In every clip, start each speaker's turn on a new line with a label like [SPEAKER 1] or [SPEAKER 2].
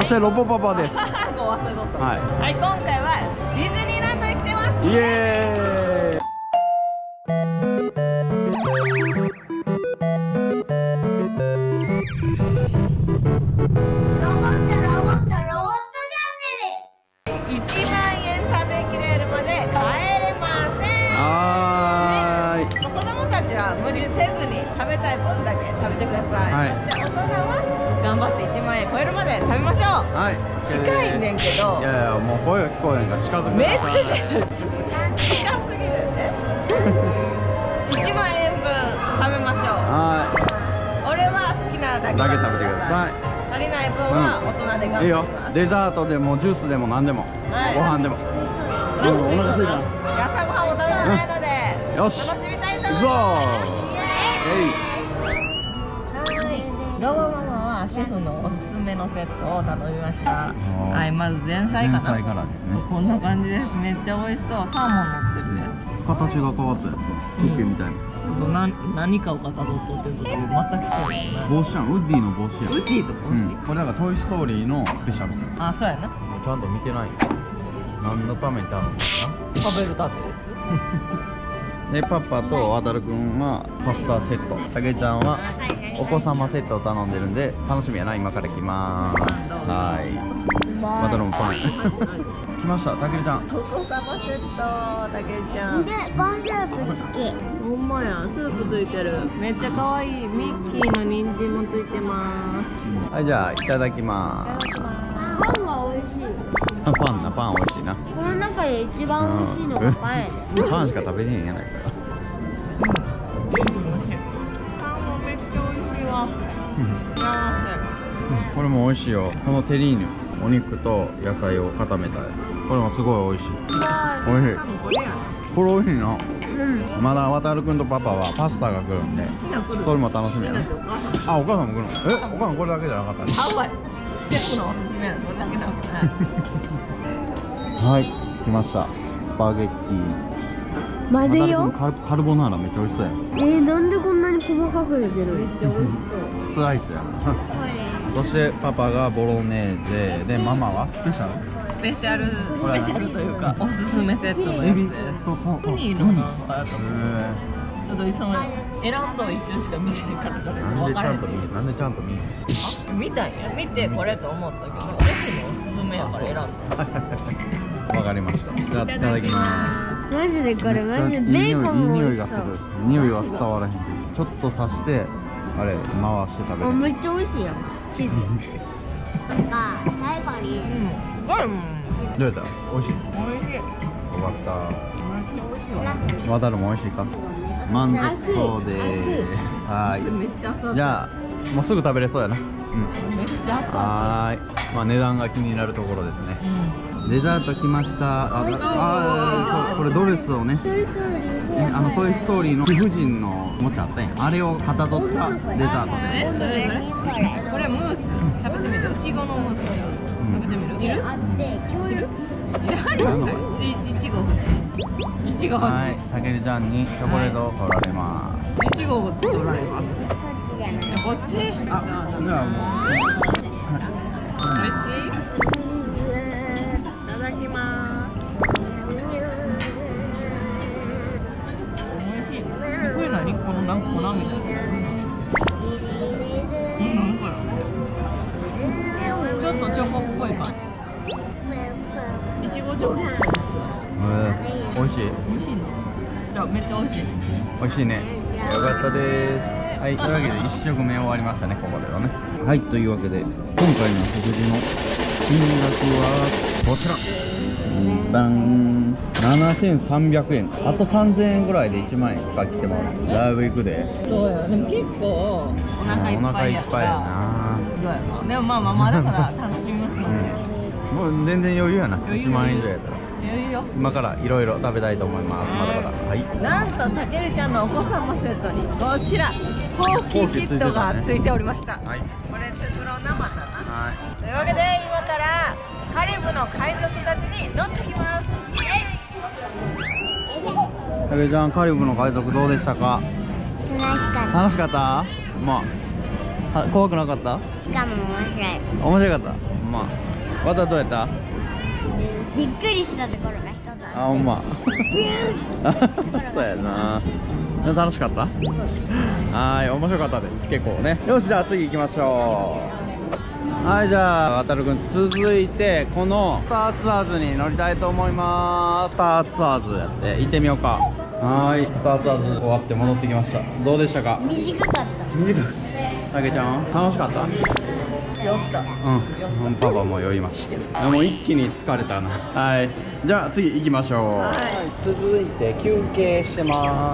[SPEAKER 1] してロボパパです。
[SPEAKER 2] ご忘れとった。
[SPEAKER 1] はい、
[SPEAKER 2] はい、今回はディズニーランドに来てます。
[SPEAKER 1] イエーイ。
[SPEAKER 2] 1万円食べきれるまで帰れません。
[SPEAKER 1] はーい。
[SPEAKER 2] 子供たちは無理せずに食べたい分だけ食べてください。
[SPEAKER 1] はい、
[SPEAKER 2] そして大人は頑張って1万円超えるまで食べましょう。
[SPEAKER 1] はい、
[SPEAKER 2] 近いねんけど。
[SPEAKER 1] いやいや、もう声が聞こえへんから近づく。
[SPEAKER 2] めっちゃ近すぎるね。1万円分食べましょう。
[SPEAKER 1] は
[SPEAKER 2] 俺は好きなだ
[SPEAKER 1] い、
[SPEAKER 2] け
[SPEAKER 1] だけ食べてください。
[SPEAKER 2] 足りない分は大人で頑張
[SPEAKER 1] いいよ。
[SPEAKER 2] ります。
[SPEAKER 1] デザートでもジュースでも何でも、
[SPEAKER 2] はい、
[SPEAKER 1] ご飯でも。お腹すいた。
[SPEAKER 2] 朝ごはんも食べてないので、
[SPEAKER 1] よし、
[SPEAKER 2] 楽しみたいと
[SPEAKER 1] 行くぞ
[SPEAKER 2] ロボママはシェフのおすすめのセットを頼みました。はい、まず前菜かな。
[SPEAKER 1] 前菜からですね。
[SPEAKER 2] こんな感じです。めっちゃ美味しそう。サーモン乗ってるね。
[SPEAKER 1] 形が変わったやつ。クッキーみたいな。
[SPEAKER 2] そう、何かをかたどっとってると全く聞こえない。
[SPEAKER 1] 帽子やん、ウッディの帽子やん。
[SPEAKER 2] ウッディと帽子。
[SPEAKER 1] これだからトイストーリーのスペシャルセット。
[SPEAKER 2] あ、そうやな。
[SPEAKER 1] ちゃんと見てない。何のために頼むんですか。
[SPEAKER 2] 食べるためです。
[SPEAKER 1] で、パパとわたるくんはパスタセット、たけちゃんはお子様セットを頼んでるんで楽しみやな。今から来まーす。はい、わたるもパン来ました。たけちゃん
[SPEAKER 2] お子様セット、たけちゃん
[SPEAKER 3] で、コーンスープ付き。
[SPEAKER 2] ほんまや、スープついてる。めっちゃ可愛い。ミッキーの人参もついてます。
[SPEAKER 1] はい、じゃあいただきまーす。
[SPEAKER 3] パンが美味しい。
[SPEAKER 1] パン美味しいな。
[SPEAKER 3] この中で一番美味しいのがパンやで。
[SPEAKER 1] パンしか食べれへんやないか。
[SPEAKER 2] パンもめっちゃ美味しいわ。
[SPEAKER 1] これも美味しいよ。このテリーヌ、お肉と野菜を固めたやつ。これもすごい美味しい。美味しい。これ美味しいな。まだわたるくんとパパはパスタが来るんで、それも楽しみやな。あ、お母さんも来るの。お母さんこれだけじゃなかったね。
[SPEAKER 2] あ、うまい。シェフのおすすめはこれだけなんだね。
[SPEAKER 1] はい、来ました。スパゲッティ。
[SPEAKER 3] 混ぜよ。
[SPEAKER 1] カルボナーラめっちゃ美味しそうやん。
[SPEAKER 3] なんでこんなに細かくできるの？
[SPEAKER 2] めっちゃ美味しそう。
[SPEAKER 1] スライスやな。そしてパパがボロネーゼで、ママはスペシャル。
[SPEAKER 2] スペシャルというかおすすめセットのやつです。ウニのなんかやったもん。ちょっとその選んだ一瞬しか見れへんかったから分からへん。
[SPEAKER 1] なんでちゃんと見る？
[SPEAKER 2] あ、見たんや。見てこれと思ったけど、私のおすすめやから選んだ。
[SPEAKER 1] わかりました。じゃあいただきます。
[SPEAKER 3] マジでこれマジでベーコンも美味しそう。
[SPEAKER 1] 匂いは伝わらへんけど、ちょっと刺してあれ回して食べる。
[SPEAKER 3] めっちゃ美味しいやん。チーズ。なんか最後に。
[SPEAKER 1] どうやった？美味しい。
[SPEAKER 2] 美味しい。
[SPEAKER 1] よかった。
[SPEAKER 2] めっちゃ美味しいわ。
[SPEAKER 1] わたるも美味しいか？満足そうでーす。はーい。
[SPEAKER 2] めっちゃ熱々。
[SPEAKER 1] じゃあもうすぐ食べれそうやな。
[SPEAKER 2] めっちゃ熱々。
[SPEAKER 1] はーい。まあ値段が気になるところですね。デザート来ました。そう、これドレスをね、トイ・ストーリーの貴婦人のおもちゃあったやん。あれをかたどったデザートで。
[SPEAKER 2] これムース食べてみる。いちごのムース食べてみる。いる？
[SPEAKER 3] あって今日いる？
[SPEAKER 2] いちご欲しい。いちご欲しい。
[SPEAKER 1] はい、たけるちゃんにチョコレートを取られます。
[SPEAKER 2] いちごを取られます。
[SPEAKER 3] そっちじゃない。
[SPEAKER 2] こっち？
[SPEAKER 1] あ、じゃあもう。
[SPEAKER 2] 美味しい？いただきます。美味しい。これ何？このなんか粉みたいな。ちょっとチョコっぽい感じ。いちごチョコ。
[SPEAKER 1] 美味しい。
[SPEAKER 2] 美味しいの？じゃあめっちゃ美味しい。
[SPEAKER 1] 美味しいね。よかったです。はい、というわけで1食目終わりましたね、ここではね。はい、というわけで今回の食事の金額はこちら。バン7300円。あと3000円ぐらいで1万円使い切ってもらう。だいぶいくで。
[SPEAKER 2] そうや。でも結構お腹いっぱいやった。
[SPEAKER 1] お腹いっぱいやな。
[SPEAKER 2] どうやろう。でもまあだから楽しみますので。
[SPEAKER 1] もう全然余裕やな。1万円以上やったら。
[SPEAKER 2] 余裕よ。
[SPEAKER 1] 今からいろいろ食べたいと思います。まだまだ。はい。
[SPEAKER 2] なんとたけるちゃんのお子様セットにこちらホーキーキットがついておりました。
[SPEAKER 1] はい。
[SPEAKER 2] これテクロ生だな。
[SPEAKER 1] はい。
[SPEAKER 2] というわけで今からカリブの海賊たちに乗ってきます。
[SPEAKER 1] たけちゃん、カリブの海賊どうでしたか？
[SPEAKER 3] 楽しかった。
[SPEAKER 1] 楽しかった？まあ怖くなかった？
[SPEAKER 3] しかも面白い。
[SPEAKER 1] 面白かった。まあ、わたどうやった？
[SPEAKER 3] びっくりしたところが一つ
[SPEAKER 1] あ、ほんま。そうやな。楽しかった？はい、面白かったです。結構ね。よし、じゃあ次行きましょう。はい、じゃあ、わたるくん、続いて、このスターツアーズに乗りたいと思います。スターツアーズやって、行ってみようか。はい、スターツアーズ終わって戻ってきました。どうでしたか？
[SPEAKER 3] 短かった。
[SPEAKER 1] 短く。たけちゃん、楽しかった？
[SPEAKER 2] 酔った。
[SPEAKER 1] うん、パパも酔いました。もう一気に疲れたな。はい、じゃあ次行きましょう。はい、続いて休憩してます。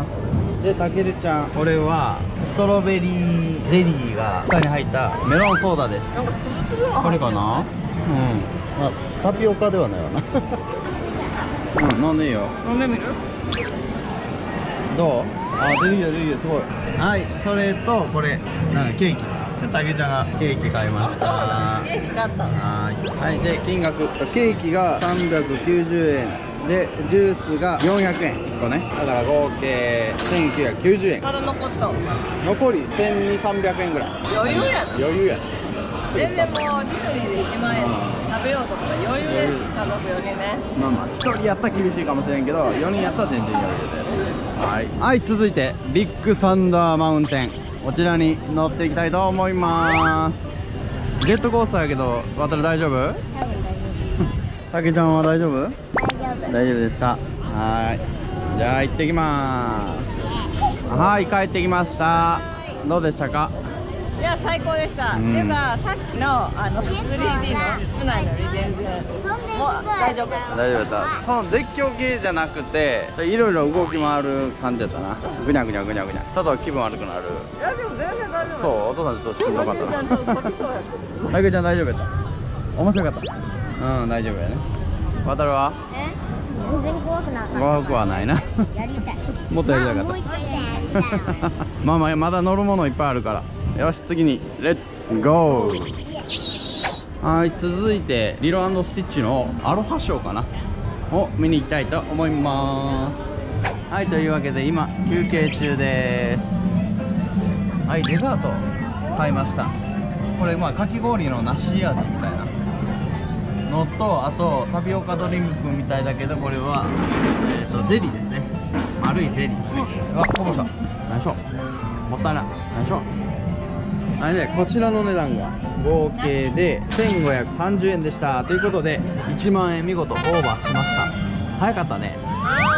[SPEAKER 1] で、たけるちゃん、これはストロベリーゼリーが下に入ったメロンソーダです。
[SPEAKER 2] なんかつぶつぶは
[SPEAKER 1] これかな？うん、あ、タピオカではないわな。うん、飲んでいいよ。
[SPEAKER 2] 飲んでみる？
[SPEAKER 1] どう？あ、できるよ、できるよ、すごい。はい、それとこれなんかケーキです。たけちゃんがケーキ買いました。
[SPEAKER 2] ケーキ買った。
[SPEAKER 1] はい、で金額、ケーキが390円でジュースが400円1個ね。だから合計1990円。
[SPEAKER 2] まだ残った。
[SPEAKER 1] 残り1200、300円ぐらい。
[SPEAKER 2] 余裕やな。
[SPEAKER 1] 余裕や。
[SPEAKER 2] 全然もうディズニーで1万円食べようとか余裕です。家族よりね。
[SPEAKER 1] まあまあ1人やったら厳しいかもしれんけど、4人やったら全然余裕です。はい、はい、続いてビッグサンダーマウンテン、こちらに乗っていきたいと思います。ジェットコースターやけど、渡る大丈夫？
[SPEAKER 3] 多分大丈
[SPEAKER 1] たけちゃんは大丈夫？
[SPEAKER 3] 夫。大丈夫。
[SPEAKER 1] 大丈夫ですか？はい、じゃあ行ってきます。はい、帰ってきました。どうでしたか？
[SPEAKER 2] いや、最高でした。っていうか、さっきの3D の室内のリゼンズも大丈夫。
[SPEAKER 1] 大丈夫だった。その絶叫系じゃなくて、いろいろ動き回る感じだったな。ぐにゃぐにゃぐにゃぐにゃ。ちょっと気分悪くなる。
[SPEAKER 2] いや、でも全然大丈夫。
[SPEAKER 1] そう、お父さんちょっとしんどかったな。
[SPEAKER 2] ちゃんと取りそうやった。
[SPEAKER 1] たけちゃん大丈夫やった？面白かった。うん、大丈夫やね。渡るは？
[SPEAKER 3] 全然怖くなかった。
[SPEAKER 1] 怖くはないな。
[SPEAKER 3] やりたい。
[SPEAKER 1] もっとやりたか
[SPEAKER 3] もう一回やりたい。
[SPEAKER 1] まあまあ、まだ乗るものいっぱいあるから。よし、次にレッツゴー。はい、続いてリロ&スティッチのアロハショーかなを見に行きたいと思います。はい、というわけで今休憩中です。はい、デザート買いました。これまあかき氷の梨味みたいなのと、あとタピオカドリンクみたいだけど、これはゼリーですね。丸いゼリー。あ、こぼした。何しょ、もったいない。何しょ。あれね、こちらの値段が合計で1530円でした。ということで1万円見事オーバーしました。早かったね。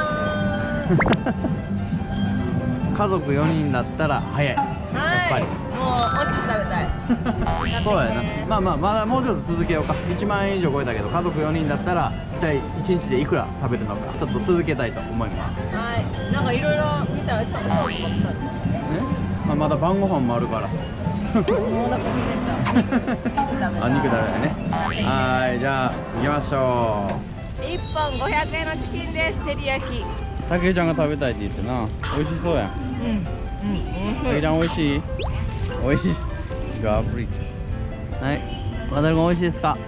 [SPEAKER 1] 家族4人だったら早い。やっぱり
[SPEAKER 2] もうお肉食べたい。
[SPEAKER 1] そうやな。まあまあ、まだもうちょっと続けようか。1万円以上超えたけど、家族4人だったら一体1日でいくら食べるのか、ちょっと続けたいと思います。
[SPEAKER 2] はい、なんかいろいろ見たらしたことあるね。
[SPEAKER 1] まあ、まだ晩ご飯もあるから。
[SPEAKER 2] もうお腹空いてた。
[SPEAKER 1] あ、肉食べたいね。はい、じゃあ行きましょう。
[SPEAKER 2] 1本500円のチキンです。照り焼き。
[SPEAKER 1] たけちゃんが食べたいって言ってな。美味しそうやん。たけちゃん美味しい？美味しい。ガブリ。はい。わたるくん美味しいですか？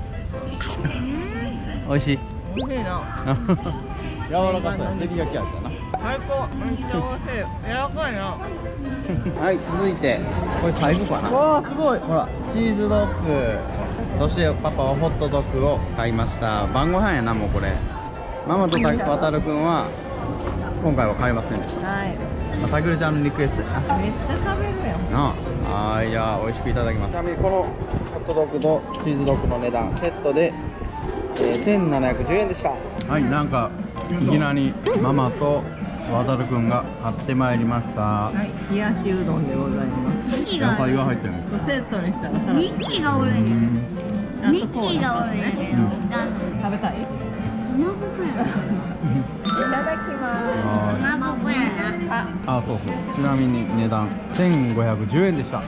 [SPEAKER 1] 美味しい。
[SPEAKER 2] 美味しいな。
[SPEAKER 1] 柔らかそうや。照り焼き味だな。
[SPEAKER 2] 最高。めっちゃ美味しい。柔らかいな。
[SPEAKER 1] はい、続いてこれ最後かな。わあ、すごい。ほら、チーズドッグ。そしてパパはホットドッグを買いました。晩ご飯やな、もうこれ。ママとわたるくんは今回は買いませんでした。
[SPEAKER 2] はい。
[SPEAKER 1] たけるちゃんのリクエストやな。
[SPEAKER 2] めっちゃ食べるやん。
[SPEAKER 1] なあ、はい、じゃあ美味しくいただきます。ちなみにこのホットドッグとチーズドッグの値段セットで、1710円でした。はい、なんかいきなりママとわたるくんが買ってまいりました。
[SPEAKER 2] はい、冷やしうどんでございます。
[SPEAKER 3] ミッキー
[SPEAKER 1] 野菜
[SPEAKER 3] が
[SPEAKER 1] が入ってる。
[SPEAKER 2] セットにしたらさ。
[SPEAKER 3] ミッキーがおるんや。ミッキーがおるんやけど、
[SPEAKER 2] 食べたい？
[SPEAKER 3] かまぼこやな。
[SPEAKER 2] いただきま
[SPEAKER 3] かまぼこやな。
[SPEAKER 1] あ、そうそう。ちなみに値段1510円でした。
[SPEAKER 2] はい、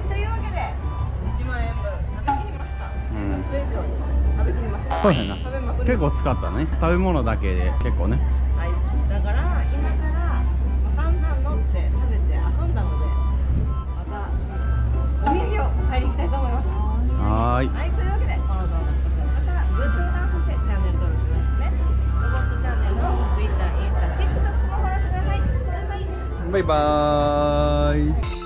[SPEAKER 2] というわけで1万円分食べきりました。それ以上に食べきりました。
[SPEAKER 1] そうやな。結構使ったね。食べ物だけで結構ね。
[SPEAKER 2] はい、だから今から散々乗って食べて遊んだので、またお土産を買いに行きたいと思います。
[SPEAKER 1] はい。
[SPEAKER 2] はい、というわけでこの動画少しでもよかったらグッドボタン、そしてチャンネル登録よろしくね。ロボットチャンネルの Twitter、インスタ、TikTok もフォローしてください。バイバイ。
[SPEAKER 1] バイバーイ。